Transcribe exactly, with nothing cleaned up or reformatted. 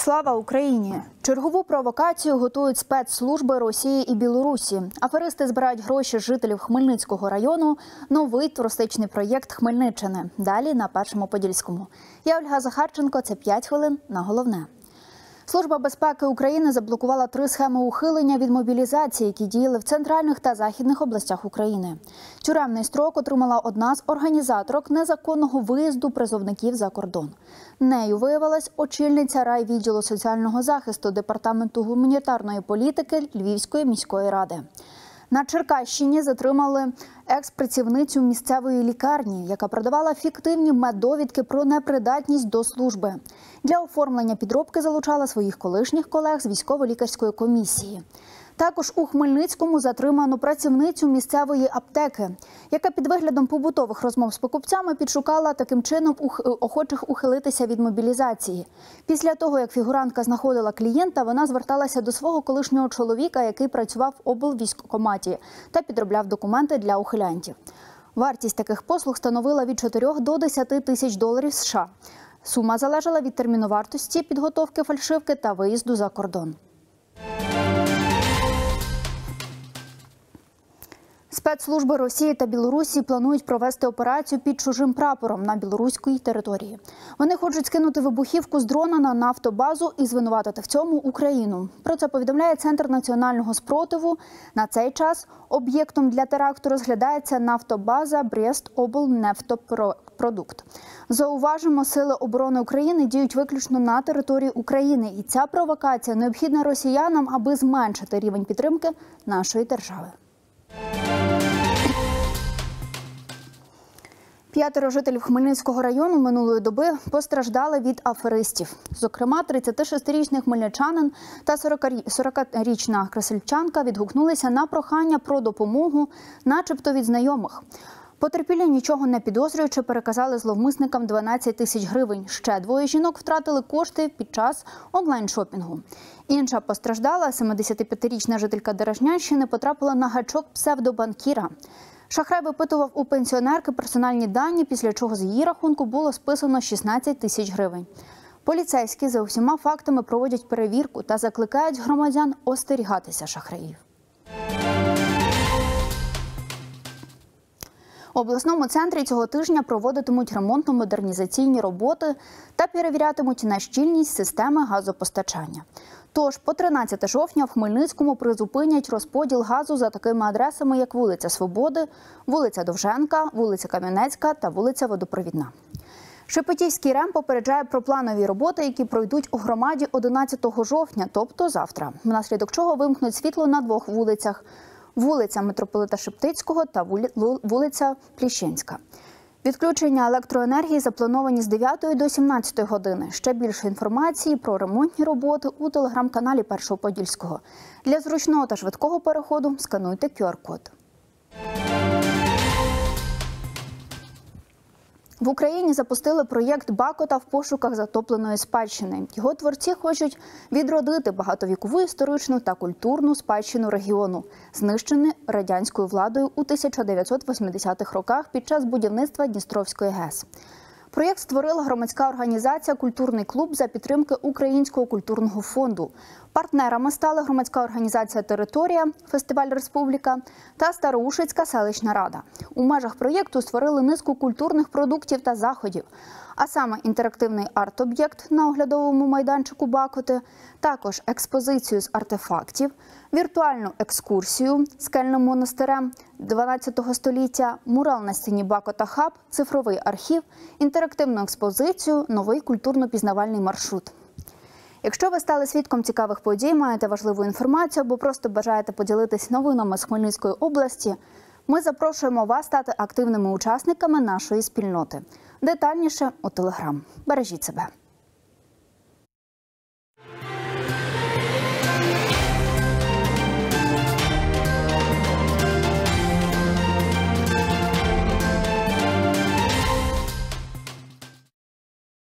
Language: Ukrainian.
Слава Україні! Чергову провокацію готують спецслужби Росії і Білорусі. Аферисти збирають гроші з жителів Хмельницького району. Новий туристичний проєкт Хмельниччини. Далі на Першому Подільському. Я Ольга Захарченко. Це п'ять хвилин на головне. Служба безпеки України заблокувала три схеми ухилення від мобілізації, які діяли в центральних та західних областях України. Тюремний строк отримала одна з організаторок незаконного виїзду призовників за кордон. Нею виявилась очільниця райвідділу соціального захисту Департаменту гуманітарної політики Львівської міської ради. На Черкащині затримали екс-працівницю місцевої лікарні, яка продавала фіктивні меддовідки про непридатність до служби. Для оформлення підробки залучала своїх колишніх колег з військово-лікарської комісії. Також у Хмельницькому затримано працівницю місцевої аптеки, яка під виглядом побутових розмов з покупцями підшукала таким чином охочих ухилитися від мобілізації. Після того, як фігурантка знаходила клієнта, вона зверталася до свого колишнього чоловіка, який працював в облвійськкоматі та підробляв документи для ухилянтів. Вартість таких послуг становила від чотирьох до десяти тисяч доларів США. Сума залежала від терміну вартості підготовки фальшивки та виїзду за кордон. Спецслужби Росії та Білорусі планують провести операцію під чужим прапором на білоруській території. Вони хочуть скинути вибухівку з дрона на нафтобазу і звинуватити в цьому Україну. Про це повідомляє Центр національного спротиву. На цей час об'єктом для теракту розглядається нафтобаза Брест-облнефтопродукт. Зауважимо, сили оборони України діють виключно на території України. І ця провокація необхідна росіянам, аби зменшити рівень підтримки нашої держави. П'ятеро жителів Хмельницького району минулої доби постраждали від аферистів. Зокрема, тридцятишестирічний хмельничанин та сорокарічна красильчанка відгукнулися на прохання про допомогу, начебто від знайомих. Потерпілі, нічого не підозрюючи, переказали зловмисникам дванадцять тисяч гривень. Ще двоє жінок втратили кошти під час онлайн-шопінгу. Інша постраждала, семидесятип'ятирічна жителька Деражнянщини, потрапила на гачок псевдобанкіра. Шахрай випитував у пенсіонерки персональні дані, після чого з її рахунку було списано шістнадцять тисяч гривень. Поліцейські за усіма фактами проводять перевірку та закликають громадян остерігатися шахраїв. У обласному центрі цього тижня проводитимуть ремонтно-модернізаційні роботи та перевірятимуть на щільність системи газопостачання. Тож по тринадцяте жовтня в Хмельницькому призупинять розподіл газу за такими адресами, як вулиця Свободи, вулиця Довженка, вулиця Кам'янецька та вулиця Водопровідна. Шепетівський РЕМ попереджає про планові роботи, які пройдуть у громаді одинадцятого жовтня, тобто завтра, внаслідок чого вимкнуть світло на двох вулицях – вулиця Митрополита Шептицького та вулиця Пліщинська. Відключення електроенергії заплановані з дев'ятої до сімнадцятої години. Ще більше інформації про ремонтні роботи у телеграм-каналі Першого Подільського. Для зручного та швидкого переходу скануйте кю ар-код. В Україні запустили проєкт Бакота в пошуках затопленої спадщини. Його творці хочуть відродити багатовікову історичну та культурну спадщину регіону, знищену радянською владою у тисяча дев'ятсот восьмидесятих роках під час будівництва Дністровської ГЕС. Проєкт створила громадська організація «Культурний клуб» за підтримки Українського культурного фонду. Партнерами стали громадська організація «Територія», фестиваль «Республіка» та Староушицька селищна рада. У межах проєкту створили низку культурних продуктів та заходів, а саме інтерактивний арт-об'єкт на оглядовому майданчику Бакоти, також експозицію з артефактів, віртуальну екскурсію скельним монастирем дванадцятого століття, мурал на стіні Бакота Хаб, цифровий архів, інтерактивну експозицію, новий культурно-пізнавальний маршрут. Якщо ви стали свідком цікавих подій, маєте важливу інформацію або просто бажаєте поділитись новинами з Хмельницької області, ми запрошуємо вас стати активними учасниками нашої спільноти. Детальніше у Телеграм. Бережіть себе.